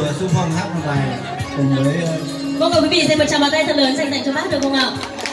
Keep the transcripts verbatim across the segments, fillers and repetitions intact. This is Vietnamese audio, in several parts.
xung phong hát một bài cùng với. Vâng ạ, quý vị dành một tràng pháo tay thật lớn dành tặng cho bác được không ạ?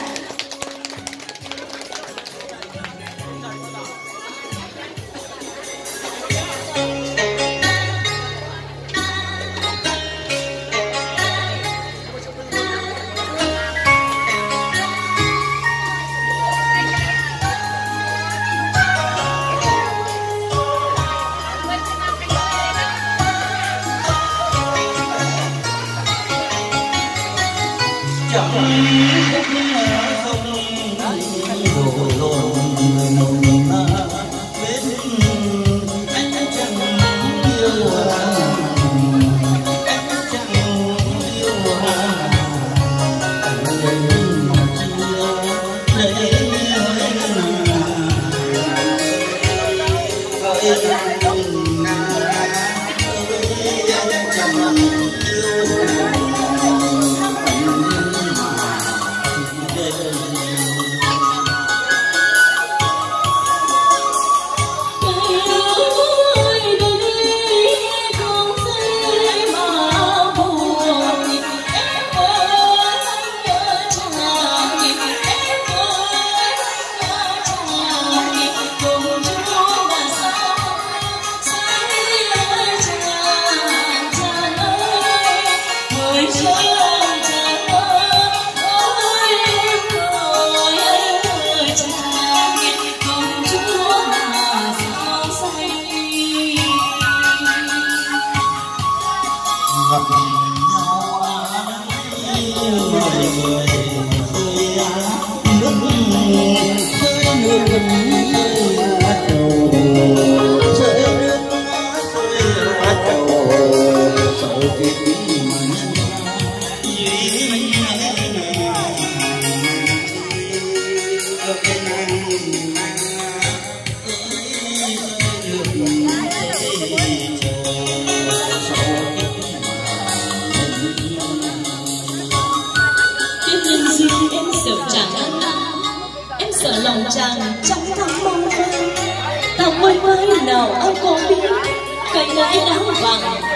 Lòng chàng trong thăng mong thang thằng mới mới nào ông còn biết cây nãy áo vàng